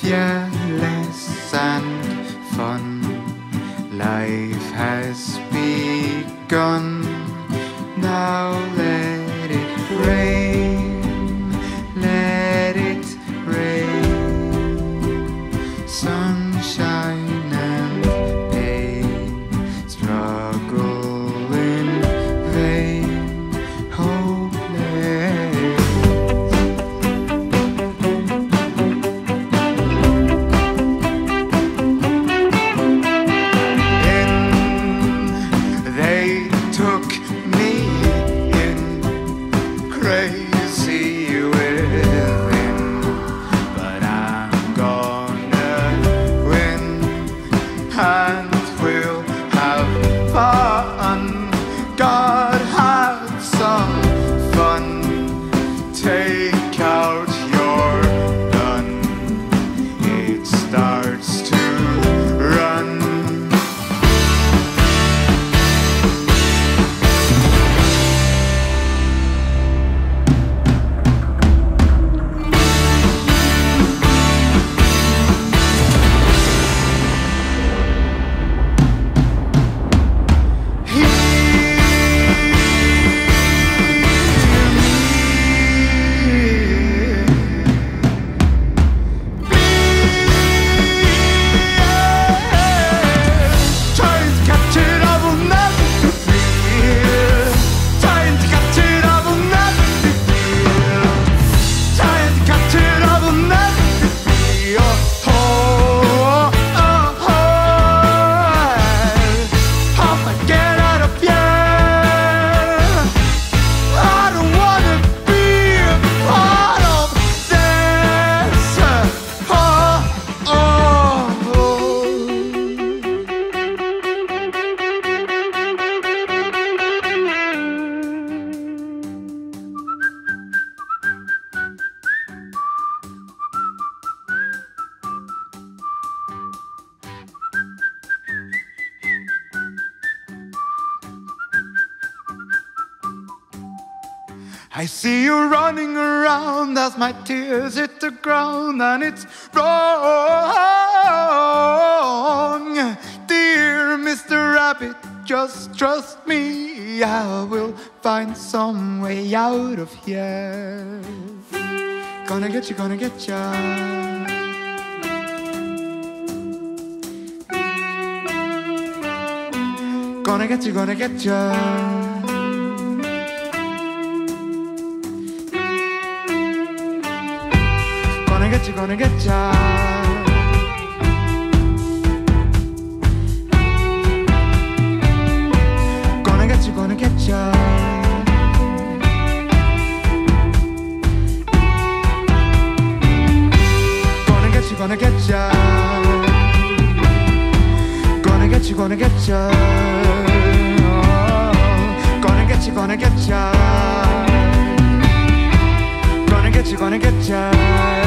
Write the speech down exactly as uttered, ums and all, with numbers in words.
fearless and fun. Life has begun. Now let it rain, let it rain. Sunshine and pain, struggle in vain, hopeless. In, they took me in, crazy within, but I'm gonna win, and we'll have fun. God had some fun. Take out your gun, it starts to run. I see you running around as my tears hit the ground, and it's wrong. Dear Mister Rabbit, just trust me, I will find some way out of here. Gonna get you, gonna get ya. Gonna get you, gonna get ya. Gonna get you, gonna get ya. Gonna get you, gonna get ya. Gonna get you, gonna get ya. Gonna get you, gonna get ya. Gonna get you, gonna get ya. Gonna get you, gonna get ya.